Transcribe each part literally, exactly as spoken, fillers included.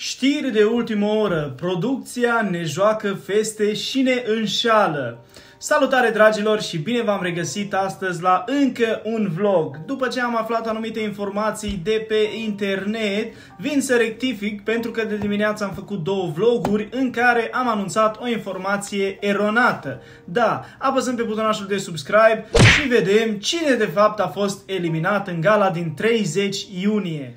Știri de ultimă oră, producția ne joacă feste și ne înșală. Salutare dragilor și bine v-am regăsit astăzi la încă un vlog. După ce am aflat anumite informații de pe internet, vin să rectific pentru că de dimineață am făcut două vloguri în care am anunțat o informație eronată. Da, apăsăm pe butonașul de subscribe și vedem cine de fapt a fost eliminat în gala din treizeci iunie.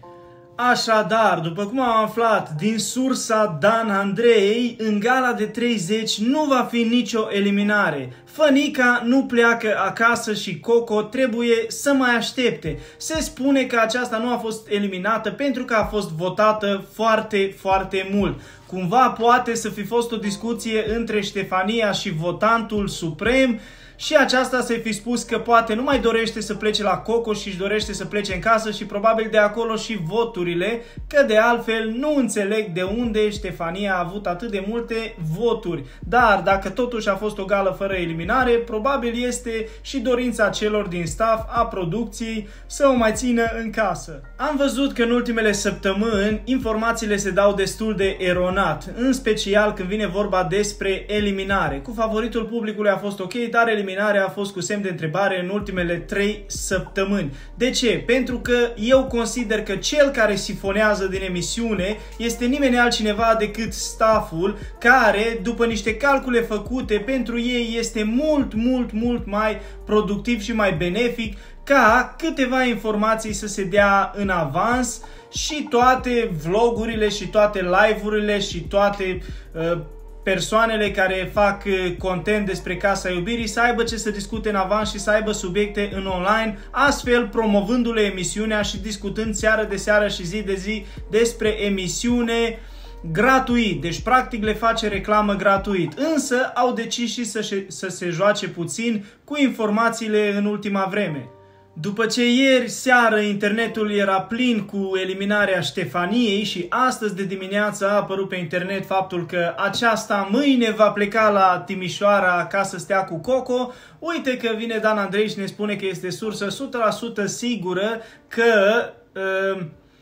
Așadar, după cum am aflat din sursa Dan Andrei, în gala de treizeci nu va fi nicio eliminare. Fănica nu pleacă acasă și Coco trebuie să mai aștepte. Se spune că aceasta nu a fost eliminată pentru că a fost votată foarte, foarte mult. Cumva poate să fi fost o discuție între Ștefania și votantul suprem și aceasta să-i fi spus că poate nu mai dorește să plece la Coco și își dorește să plece în casă și probabil de acolo și voturile, că de altfel nu înțeleg de unde Ștefania a avut atât de multe voturi. Dar dacă totuși a fost o gală fără eliminare, probabil este și dorința celor din staff a producției să o mai țină în casă. Am văzut că în ultimele săptămâni informațiile se dau destul de eronat, în special când vine vorba despre eliminare. Cu favoritul publicului a fost ok, dar eliminarea Eliminarea a fost cu semn de întrebare în ultimele trei săptămâni. De ce? Pentru că eu consider că cel care sifonează din emisiune este nimeni altcineva decât stafful, care, după niște calcule făcute pentru ei, este mult, mult, mult mai productiv și mai benefic ca câteva informații să se dea în avans și toate vlogurile și toate live-urile și toate uh, persoanele care fac content despre Casa Iubirii să aibă ce să discute în avans și să aibă subiecte în online, astfel promovându-le emisiunea și discutând seară de seară și zi de zi despre emisiune gratuit. Deci practic le face reclamă gratuit. Însă au decis și să, să se joace puțin cu informațiile în ultima vreme. După ce ieri seară internetul era plin cu eliminarea Ștefaniei și astăzi de dimineață a apărut pe internet faptul că aceasta mâine va pleca la Timișoara ca să stea cu Coco, uite că vine Dan Andrei și ne spune că este sursă o sută la sută sigură că uh,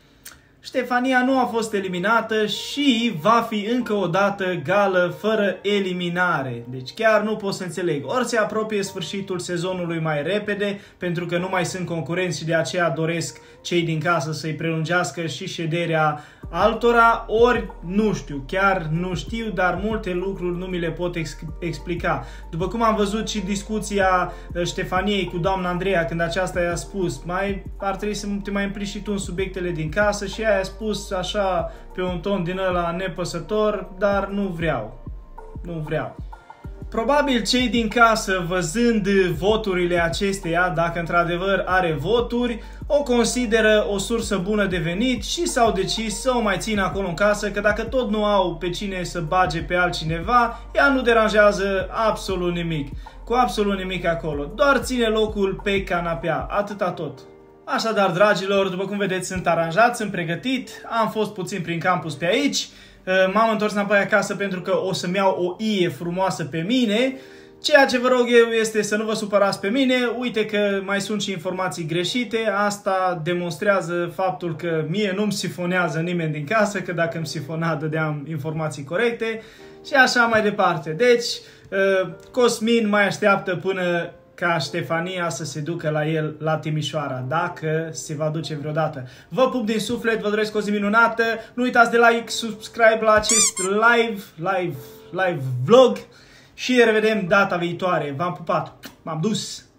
Ștefania nu a fost eliminată și va fi încă o dată gală fără eliminare. Deci chiar nu pot să înțeleg. Ori se apropie sfârșitul sezonului mai repede, pentru că nu mai sunt concurenți și de aceea doresc cei din casă să-i prelungească și șederea altora, ori nu știu, chiar nu știu, dar multe lucruri nu mi le pot ex explica. După cum am văzut și discuția Ștefaniei cu doamna Andreea, când aceasta i-a spus, mai ar trebui să te mai implici și tu în subiectele din casă, și ea a spus așa pe un ton din ăla nepăsător, dar nu vreau, nu vreau. Probabil cei din casă, văzând voturile acesteia, dacă într-adevăr are voturi, o consideră o sursă bună de venit și s-au decis să o mai țină acolo în casă, că dacă tot nu au pe cine să bage pe altcineva, ea nu deranjează absolut nimic. Cu absolut nimic acolo. Doar ține locul pe canapea. Atâta tot. Așadar, dragilor, după cum vedeți, sunt aranjat, sunt pregătit, am fost puțin prin campus pe aici. M-am întors înapoi acasă pentru că o să-mi iau o ie frumoasă pe mine. Ceea ce vă rog eu este să nu vă supărați pe mine. Uite că mai sunt și informații greșite. Asta demonstrează faptul că mie nu-mi sifonează nimeni din casă, că dacă îmi sifona dădeam informații corecte și așa mai departe. Deci, Cosmin mai așteaptă până ca Ștefania să se ducă la el la Timișoara, dacă se va duce vreodată. Vă pup din suflet, vă doresc o zi minunată, nu uitați de like, subscribe la acest live, live, live vlog și ne revedem data viitoare. V-am pupat, m-am dus!